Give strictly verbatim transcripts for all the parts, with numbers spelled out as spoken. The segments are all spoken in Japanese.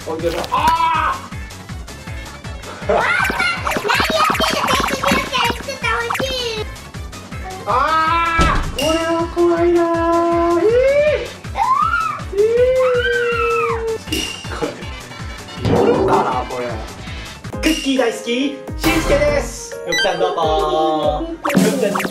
ほんでもああ何やってんの。テクニューから作ってほしい。ああこれは怖いなー。夜かなこれ。クッキー大好きしんすけです。よっちゃんどうもー。よっちゃん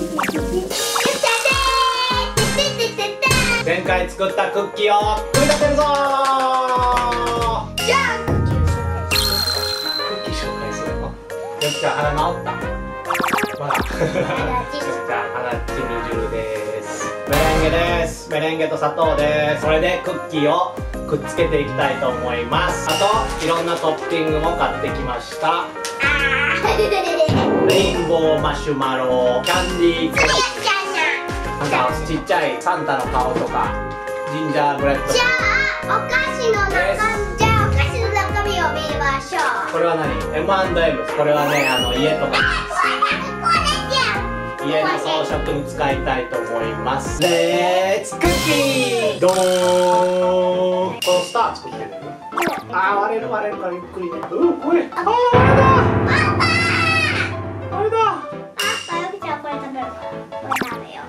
前回作ったクッキーを組み立てるぞー。じゃあクッキー紹介するの。よっちゃん鼻治った。まだ。よっちゃん鼻チルチルです。メレンゲです。メレンゲと砂糖です。それでクッキーをくっつけていきたいと思います。あといろんなトッピングも買ってきました。レインボーマシュマロ、キャンディー、なんかちっちゃいサンタの顔とかジンジャーブレッド。じゃあお菓子の中じゃあお菓子の中身を見ましょう。これは何 エムアンドエム。 これはねあの家とか家の装飾に使いたいと思います。レッツクッキードーン。このスター作ってる。あー割れる割れるからゆっくりね。うんこれあー割れた割れた。ああよきちゃんこれ食べるからこれ食べよう。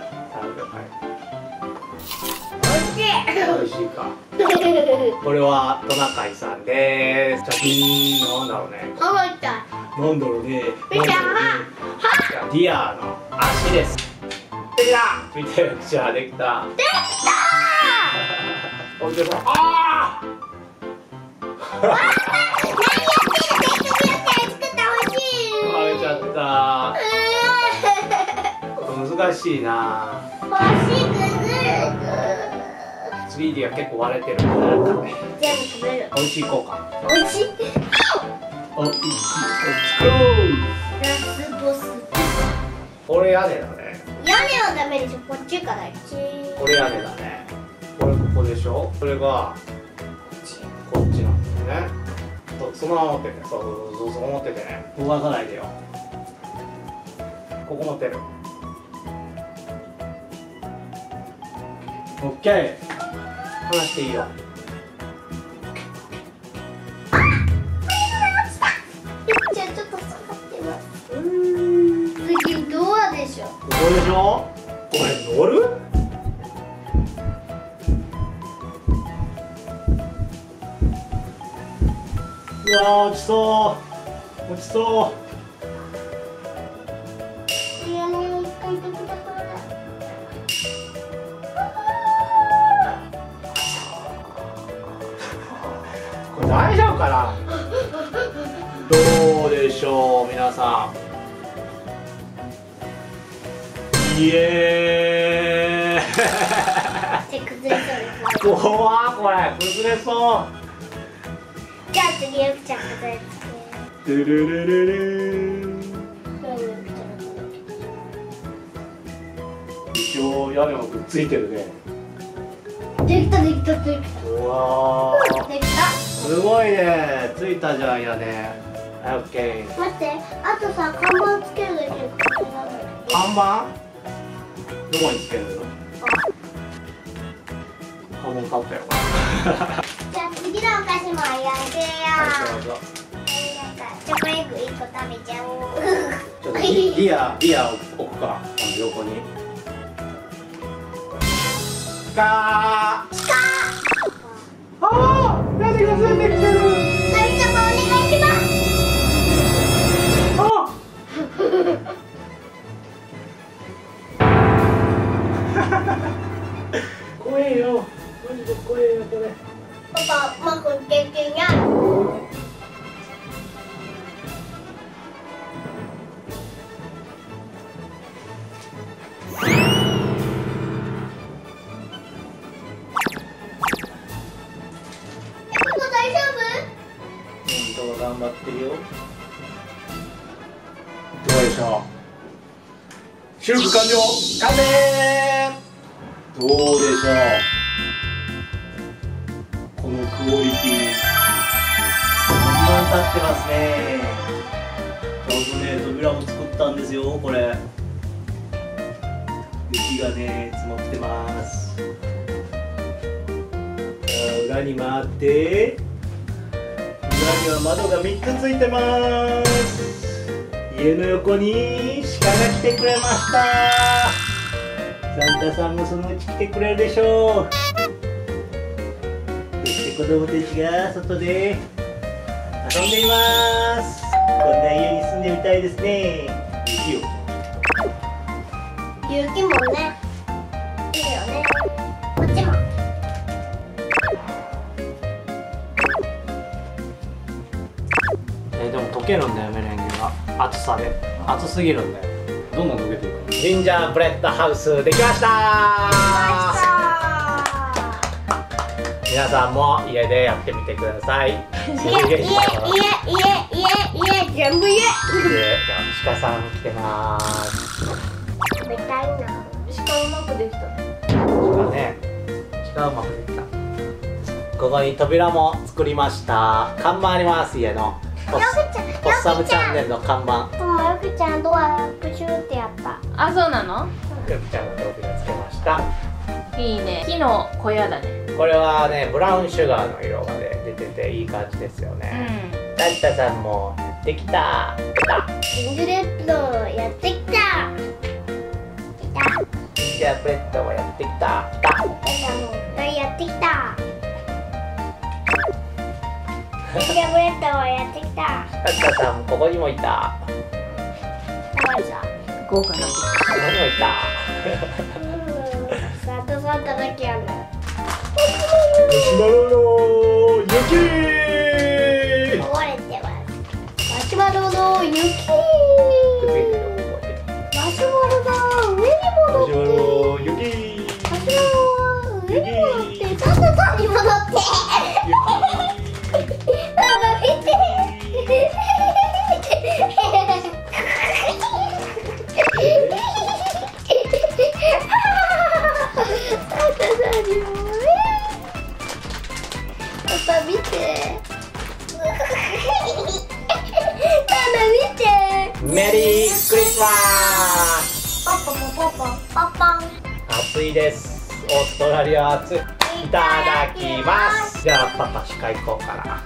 美味しいか。これはトナカイさんです。じゃあビーンなんだろうね。なんだろうね。ディアの足です。できた。見てよじゃあできた。できた。ほんでもああ。何やってんの。テクニューから作ってほしい。割れちゃった。難しいな。欲しいくずる。スリーディー は結構割れてる。全部食べる。美味しいこうか。美味しい。おいしい。ラスボス。これ屋根だね。屋根はダメでしょ。こっちからこっち。これ屋根だね。これここでしょ。それがこっちなんだよね。そのまま持ってて。そうそうそう持っててね。動かさないでよ。ここ持ってる。オッケー。離していいよ。じゃあちょっと下がってます。うん。次ドアでしょ。ここでしょ。これ乗る？うわー落ちそう落ちそう。これ大丈夫かな。どうでしょう皆さん。イエーイ。怖ーこれ崩れそう。じゃあ次ゆきちゃん飾り付け。ルルルルル一応屋根もくっついてるね。できたできたできた。うわーできた。すごいねついたじゃん屋根。オッケー。待ってあとさ看板つけるだけ。看板どこにつけるの。看板買ったよ。じゃあ次のお菓子も焼いてよ。チョコエッグいっこ食べちゃおう。ちょっとリアリア置くかあの横に。かーかー。ああなんでかついてきてる。なみちゃんもお願いします。あ怖えよマジで怖えよこれ。パパマコン経験や。頑張ってるよ。どうでしょう。修復完了。完成。どうでしょう。このクオリティ。看板立ってますね。ちょうどね扉も作ったんですよこれ。雪がね積もってます。裏に回ってには窓がみっつついてます。家の横に鹿が来てくれました。サンタさんもそのうち来てくれるでしょう。そして子供たちが外で遊んでいます。こんな家に住んでみたいですね。雪よ。 雪もね、いいよね。こっちも。 えー、でも溶けるんだよ、メレンゲが。熱さで。熱すぎるんだよ。どんどん溶けていく。ジンジャーブレッドハウスできましたー。皆さんも家でやってみてください。 家、家、家、家、家、家、全部家。 で、じゃあ鹿さん来てまーす。 食べたいな。 鹿うまくできた。 鹿ね、鹿うまくできた。ここに扉も作りました。看板あります、家の。ポッポッサムチャンネルの看板。 でもよくちゃんドアプシュってやった。 あ、そうなの？ よくちゃんの扉つけました。 いいね。木の小屋だね。 これはね、ブラウンシュガーの色がね出てていい感じですよね。サンタさんもやってきた。 ジンジャーブレッドやってきた。 ジンジャーブレッドもやってきた。 サンタもやってきた。ジンジャーブレッドもやってきた。 サンタさんもここにもいた。 豪華な。 ここにもいた。 サンタサンタだけある。 マシュマロの雪。 壊れてます。マシュマロの雪。マシュマロが上に戻って。マシュマロ雪。マシュマロが上に戻ってサンタさんに戻って。パパ見て。パパ見て。パパ見て。 メリークリスマス。 パパもパパパパン。 暑いです。オーストラリア暑い。いただきます。じゃあパパ鹿行こうかな。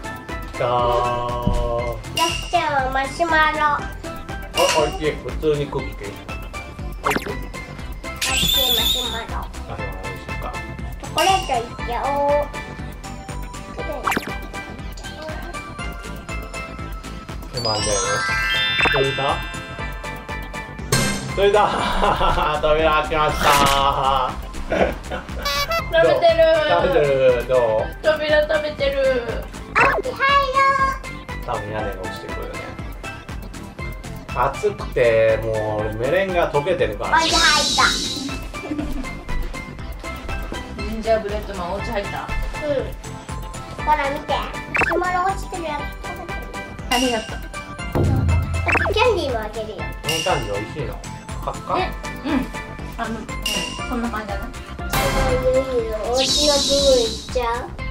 ゴー。 やっちゃんはマシュマロ。 あ、おいしい。普通にクッキー。おいしい。 マシュマロ。 あ、美味しいか。 チョコレートいっちゃおう。 つまんでる。取れた？取れた。扉開きました。 食べてる。 食べてる。どう？ 扉食べてる。 あ、入ろ多分屋根が落ちてくるよね。暑くてもうメレンゲが溶けてるから。 う。お家入っジンジャーブレッドマンお家入った。 た。うん。ほら見て。マシュマロ落ちてるやつ食べてる。 ありがとう。 キャンディーもあげるよ。 この感じ美味しいの。カッカ？ え、うん。あの、うん、こんな感じだね。 お家の部分いっちゃう。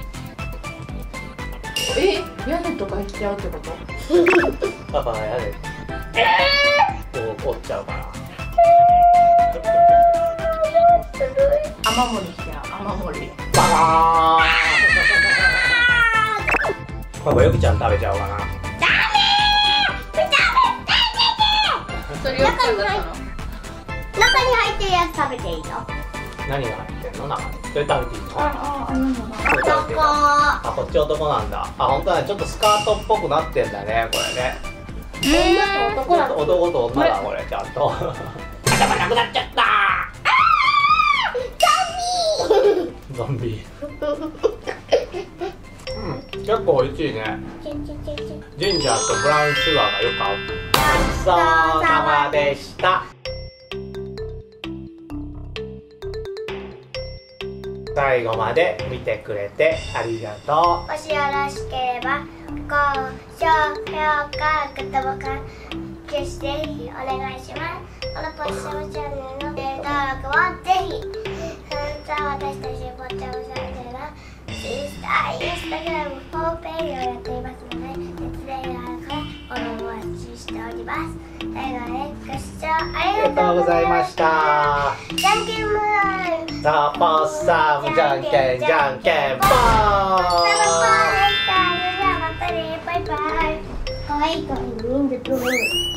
え、屋根とか行っちゃうってこと？ パパが屋根。こう折っちゃうから。 雨漏りしちゃう。雨漏り。 バカーン。パパよくちゃん食べちゃおうかな。 それよく食べたの？ 中に入ってるやつ食べていいの？ 何が入ってんの中に？それ食べていいの？ ああ、なんだろう。 これ食べていいの？あ、こっち男なんだ。あ、本当だね。ちょっとスカートっぽくなってんだね、これね。 女と男なの？ 男と女だ、これちゃんと。頭なくなっちゃった。ゾンビ。うん、結構美味しいね。ジンジャーとブラウンシュガーがよく合う。ごちそうさまでした。最後まで見てくれてありがとう。 もしよろしければ高評価、グッドボタン消してぜひお願いします。このポッサムチャンネルの登録をぜひ。その他私たちポッサムチャンネルはインスタ、インスタグラム、ホームページをやっていますので、説明があるからフォローお待ちしております。最後までご視聴あありがとうございました。 じゃんけんぽん。 さあ、ポッサムじゃんけんじゃんけんぽん。 ポンでした。それではまたね。バイバイ。 可愛いからみんなどう